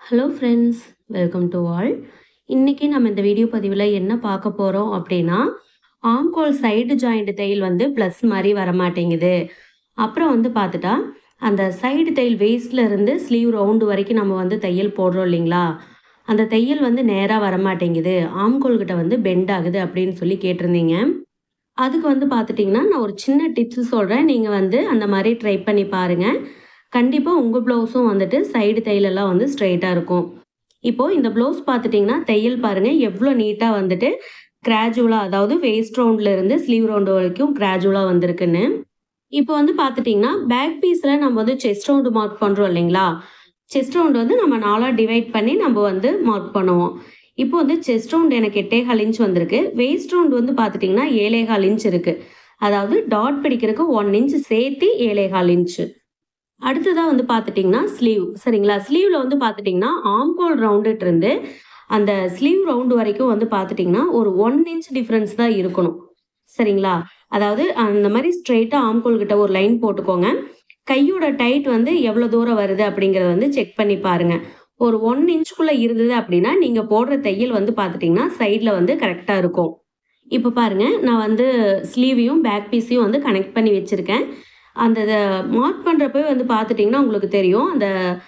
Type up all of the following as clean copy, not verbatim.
Hello friends, welcome to all. இன்னைக்கு நம்ம இந்த வீடியோ பதிவில் என்ன பார்க்க போகிறோம் அப்படின்னா, ஆம்கோல் சைடு ஜாயிண்ட் தையல் வந்து ப்ளஸ் மாதிரி வரமாட்டேங்குது. அப்புறம் வந்து பார்த்துட்டா அந்த சைடு தையல் வேஸ்ட்ல இருந்து ஸ்லீவ் ரவுண்டு வரைக்கும் நம்ம வந்து தையல் போடுறோம் இல்லைங்களா, அந்த தையல் வந்து நேராக வரமாட்டேங்குது, ஆம்கோல் கிட்ட வந்து பெண்ட் ஆகுது அப்படின்னு சொல்லி கேட்டிருந்தீங்க. அதுக்கு வந்து பார்த்துட்டிங்கன்னா நான் ஒரு சின்ன டிப்ஸ் சொல்கிறேன். நீங்கள் வந்து அந்த மாதிரி ட்ரை பண்ணி பாருங்கள். கண்டிப்பாக உங்கள் ப்ளவுஸும் வந்துட்டு சைடு தையலெல்லாம் வந்து ஸ்ட்ரைட்டாக இருக்கும். இப்போது இந்த ப்ளவுஸ் பார்த்துட்டிங்கன்னா தையல் பாருங்கள் எவ்வளோ நீட்டாக வந்துட்டு கிராஜுவலாக, அதாவது வேஸ்ட் ரவுண்டில் இருந்து ஸ்லீவ் ரவுண்டு வரைக்கும் கிராஜுவலாக வந்திருக்குன்னு. இப்போ வந்து பார்த்துட்டிங்கன்னா பேக் பீஸில் நம்ம வந்து செஸ்ட் ரவுண்டு மார்க் பண்ணுறோம் இல்லைங்களா, செஸ்ட் ரவுண்டு வந்து நம்ம 4ஆக டிவைட் பண்ணி நம்ம வந்து மார்க் பண்ணுவோம். இப்போ வந்து செஸ்ட் ரவுண்ட் எனக்கு 8.25 இன்ச் வந்திருக்கு. வேஸ்ட் ரவுண்ட் வந்து பார்த்துட்டிங்கன்னா 7.25 இன்ச் இருக்குது. அதாவது டாட் பிடிக்கிறதுக்கு 1 இன்ச் சேர்த்து 7.25 இன்ச்சு. அடுத்ததாக வந்து பார்த்துட்டிங்கன்னா ஸ்லீவ், சரிங்களா. ஸ்லீவில் வந்து பார்த்துட்டிங்கன்னா ஆம்கோல் ரவுண்டுட்டு இருந்து அந்த ஸ்லீவ் ரவுண்டு வரைக்கும் வந்து பார்த்துட்டிங்கன்னா ஒரு 1 இன்ச் டிஃப்ரென்ஸ் தான் இருக்கணும், சரிங்களா. அதாவது அந்த மாதிரி ஸ்ட்ரெயிட்டாக ஆம்கோல் கிட்ட ஒரு லைன் போட்டுக்கோங்க. கையோட டைட் வந்து எவ்வளோ தூரம் வருது அப்படிங்கிறத வந்து செக் பண்ணி பாருங்கள். ஒரு 1 இன்ச்சுக்குள்ளே இருந்தது அப்படின்னா நீங்கள் போடுற தையல் வந்து பார்த்துட்டிங்கன்னா சைடில் வந்து கரெக்டாக இருக்கும். இப்போ பாருங்கள், நான் வந்து ஸ்லீவையும் பேக் பீஸையும் வந்து கனெக்ட் பண்ணி வச்சுருக்கேன். அந்த மார்க் பண்ணுறப்பவே வந்து பார்த்துட்டிங்கன்னா உங்களுக்கு தெரியும், அந்த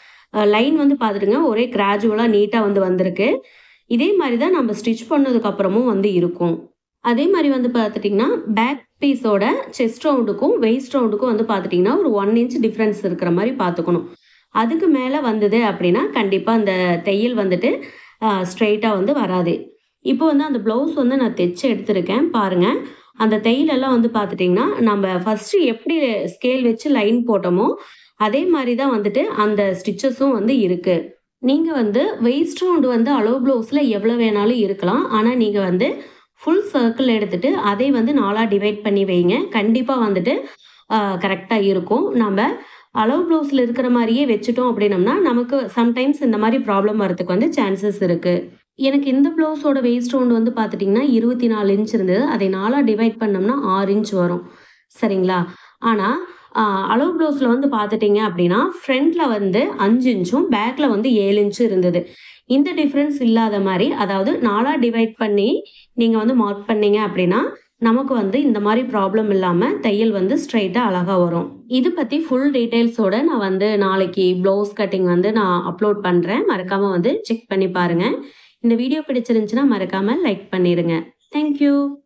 லைன் வந்து பார்த்துட்டுங்க ஒரே கிராஜுவலாக நீட்டாக வந்து வந்திருக்கு. இதே மாதிரி தான் நம்ம ஸ்டிச் பண்ணதுக்கப்புறமும் வந்து இருக்கும். அதே மாதிரி வந்து பார்த்துட்டிங்கன்னா பேக் பீஸோட செஸ்ட் ரவுண்டுக்கும் வெயிஸ்ட் ரவுண்டுக்கும் வந்து பார்த்துட்டிங்கன்னா ஒரு 1 இன்ச் டிஃப்ரென்ஸ் இருக்கிற மாதிரி பார்த்துக்கணும். அதுக்கு மேலே வந்தது அப்படின்னா கண்டிப்பாக அந்த தையல் வந்துட்டு ஸ்ட்ரெயிட்டாக வந்து வராது. இப்போ வந்து அந்த ப்ளவுஸ் வந்து நான் தைச்சு எடுத்திருக்கேன் பாருங்கள். அந்த தையலெல்லாம் வந்து பார்த்துட்டிங்கன்னா நம்ம ஃபஸ்ட்டு எப்படி ஸ்கேல் வச்சு லைன் போட்டோமோ அதே மாதிரி தான் வந்துட்டு அந்த ஸ்டிச்சஸும் வந்து இருக்குது. நீங்கள் வந்து வெயிஸ்ட் ரவுண்டு வந்து அளவு ப்ளவுஸில் எவ்வளோ வேணாலும் இருக்கலாம். ஆனால் நீங்கள் வந்து ஃபுல் சர்க்கிள் எடுத்துகிட்டு அதை வந்து 4ஆக டிவைட் பண்ணி வைங்க. கண்டிப்பாக வந்துட்டு கரெக்டாக இருக்கும். நம்ம அளவு ப்ளவுஸில் இருக்கிற மாதிரியே வச்சுட்டோம் அப்படின்னம்னா நமக்கு சம்டைம்ஸ் இந்த மாதிரி ப்ராப்ளம் வரதுக்கு வந்து சான்சஸ் இருக்குது. எனக்கு இந்த ப்ளவுஸோட வேஸ்ட் ரவுண்டு வந்து பார்த்துட்டிங்கன்னா 24 இன்ச் இருந்தது. அதை 4ஆக டிவைட் பண்ணோம்னா 6 இன்ச் வரும், சரிங்களா. ஆனால் அளவு ப்ளவுஸில் வந்து பார்த்துட்டிங்க அப்படின்னா ஃப்ரண்ட்டில் வந்து 5 இன்ச்சும் பேக்கில் வந்து 7 இன்ச்சும் இருந்தது. இந்த டிஃப்ரென்ஸ் இல்லாத மாதிரி, அதாவது 4ஆக டிவைட் பண்ணி நீங்கள் வந்து மார்க் பண்ணீங்க அப்படின்னா நமக்கு வந்து இந்த மாதிரி ப்ராப்ளம் இல்லாமல் தையல் வந்து ஸ்ட்ரைட்டாக அழகாக வரும். இது பற்றி ஃபுல் டீட்டெயில்ஸோடு நான் வந்து நாளைக்கு ப்ளவுஸ் கட்டிங் வந்து நான் அப்லோட் பண்ணுறேன். மறக்காமல் வந்து செக் பண்ணி பாருங்கள். இந்த வீடியோ பிடிச்சிருந்துச்சுன்னா மறக்காமல் லைக் பண்ணிடுங்க. தேங்க்யூ.